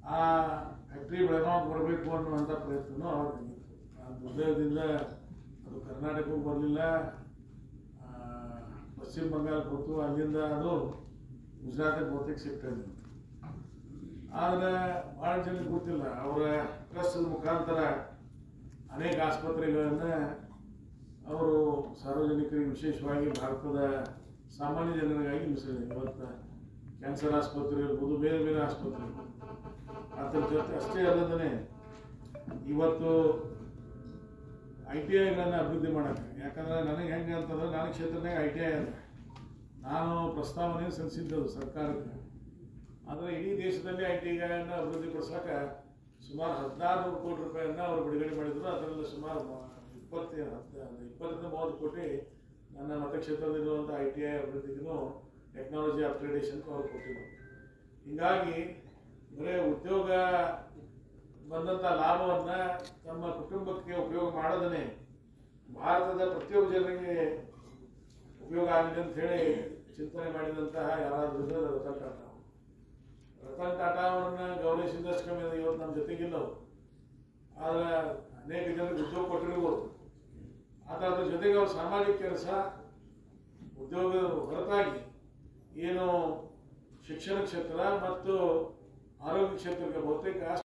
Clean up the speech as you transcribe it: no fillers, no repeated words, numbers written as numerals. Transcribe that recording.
ಆ ಫ್ಯಾಕ್ಟ್ರಿ ಬೆಳಗಾವಿಗೆ ಬರಬೇಕು ಅನ್ನುವಂಥ ಪ್ರಯತ್ನನೂ ಅವಾಗ ಆ ದುರ್ದೈವದಿಂದ ಅದು ಕರ್ನಾಟಕಕ್ಕೆ ಬರಲಿಲ್ಲ, ಪಶ್ಚಿಮ ಬಂಗಾಳಕ್ಕೆ ಹೋಯ್ತು, ಅಲ್ಲಿಂದ ಅದು ಗುಜರಾತಿಗೆ ಬಹುತೇಕ ಶಿಫ್ಟ್ ಆಗಿದೆ. ಆದರೆ ಭಾಳ ಜನಕ್ಕೆ ಗೊತ್ತಿಲ್ಲ, ಅವರ ಟ್ರಸ್ಟದ ಮುಖಾಂತರ ಅನೇಕ ಆಸ್ಪತ್ರೆಗಳನ್ನು ಅವರು ಸಾರ್ವಜನಿಕರಿಗೆ, ವಿಶೇಷವಾಗಿ ಭಾರತದ ಸಾಮಾನ್ಯ ಜನರಿಗಾಗಿ ಮೀಸಲಿದೆ. ಇವತ್ತು ಕ್ಯಾನ್ಸರ್ ಆಸ್ಪತ್ರೆ ಇರ್ಬೋದು, ಬೇರೆ ಬೇರೆ ಆಸ್ಪತ್ರೆ. ಅದರ ಜೊತೆ ಅಷ್ಟೇ ಅಲ್ಲದೇ ಇವತ್ತು ITIಗಳನ್ನು ಅಭಿವೃದ್ಧಿ ಮಾಡೋಕ್ಕೆ, ಯಾಕಂದರೆ ನನಗೆ ಹೆಂಗೆ ಅಂತಂದ್ರೆ ನನ್ನ ಕ್ಷೇತ್ರನಾಗ ITI ಅದ, ನಾನು ಪ್ರಸ್ತಾವನೆ ಸಲ್ಲಿಸಿದ್ದದು ಸರ್ಕಾರಕ್ಕೆ. ಆದರೆ ಇಡೀ ದೇಶದಲ್ಲಿ ITIಗಳನ್ನು ಅಭಿವೃದ್ಧಿಪಡಿಸೋಕೆ ಸುಮಾರು 1600 ಕೋಟಿ ರೂಪಾಯಿಯನ್ನು ಅವರು ಬಿಡುಗಡೆ ಮಾಡಿದರು. ಅದರಲ್ಲಿ ಸುಮಾರು 20-30 ಕೋಟಿ ನನ್ನ ಮತಕ್ಷೇತ್ರದಲ್ಲಿರುವಂಥ ITI ಅಭಿವೃದ್ಧಿಗೂ ಟೆಕ್ನಾಲಜಿ ಅಪ್ಗ್ರೇಡೇಷನ್ಗೆ ಅವರು ಕೊಟ್ಟಿದ್ದರು. ಹೀಗಾಗಿ ಬರೀ ಉದ್ಯೋಗ ಬಂದಂಥ ಲಾಭವನ್ನು ತಮ್ಮ ಕುಟುಂಬಕ್ಕೆ ಉಪಯೋಗ ಮಾಡೋದೇ ಭಾರತದ ಪ್ರತಿಯೊಬ್ಬ ಜನರಿಗೆ ಉಪಯೋಗ ಆಗಲಿ ಅಂತ ಹೇಳಿ ಚಿಂತನೆ ಮಾಡಿದಂತಹ ಯಾರಾದರೂ ಇದ್ದರೆ ರತನ್ ಟಾಟಾ. ರತನ್ ಟಾಟಾ ಅವರನ್ನು ಗೌರವಿಸಿದಷ್ಟು ಕಮ್ಮಿ ಇದೆ. ಇವತ್ತು ನಮ್ಮ ಜೊತೆಗಿಲ್ಲವು, ಆದರೆ ಅನೇಕ ಜನರಿಗೆ ಉದ್ಯೋಗ ಕೊಟ್ಟಿರ್ಬೋದು. ಆದರೆ ಅದ್ರ ಜೊತೆಗೆ ಅವ್ರ ಸಾಮಾಜಿಕ ಕೆಲಸ, ಉದ್ಯೋಗದ ಹೊರತಾಗಿ ಏನು ಶಿಕ್ಷಣ ಕ್ಷೇತ್ರ ಮತ್ತು ಆರೋಗ್ಯ ಕ್ಷೇತ್ರಕ್ಕೆ ಬಹುತೇಕ